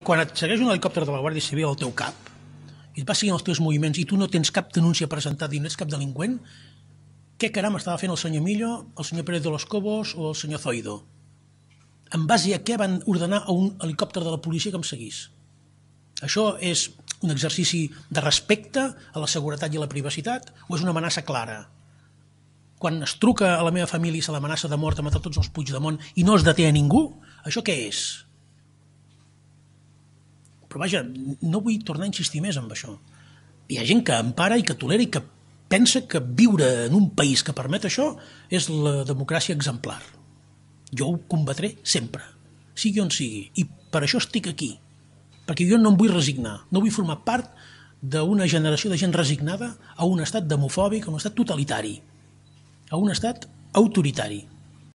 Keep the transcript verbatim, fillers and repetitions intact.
quan et segueix un helicòpter de la Guàrdia Civil al teu cap i et va seguint els teus moviments i tu no tens cap denúncia presentada i no ets cap delinqüent, què caram estava fent el senyor Millo, el senyor Pérez de los Cobos o el senyor Zoido? En base a què van ordenar a un helicòpter de la policia que em seguís? Això és un exercici de respecte a la seguretat i a la privacitat o és una amenaça clara? Quan es truca a la meva família i se l'amenaça de mort a matar tots els Puigdemont i no es deté a ningú, això què és? Però vaja, no vull tornar a insistir més en això. Hi ha gent que empara i que tolera i que pensa que viure en un país que permet això és la democràcia exemplar. Jo ho combatré sempre, sigui on sigui, i per això estic aquí, perquè jo no em vull resignar, no vull formar part d'una generació de gent resignada a un estat demofòbic, a un estat totalitari, a un estat autoritari.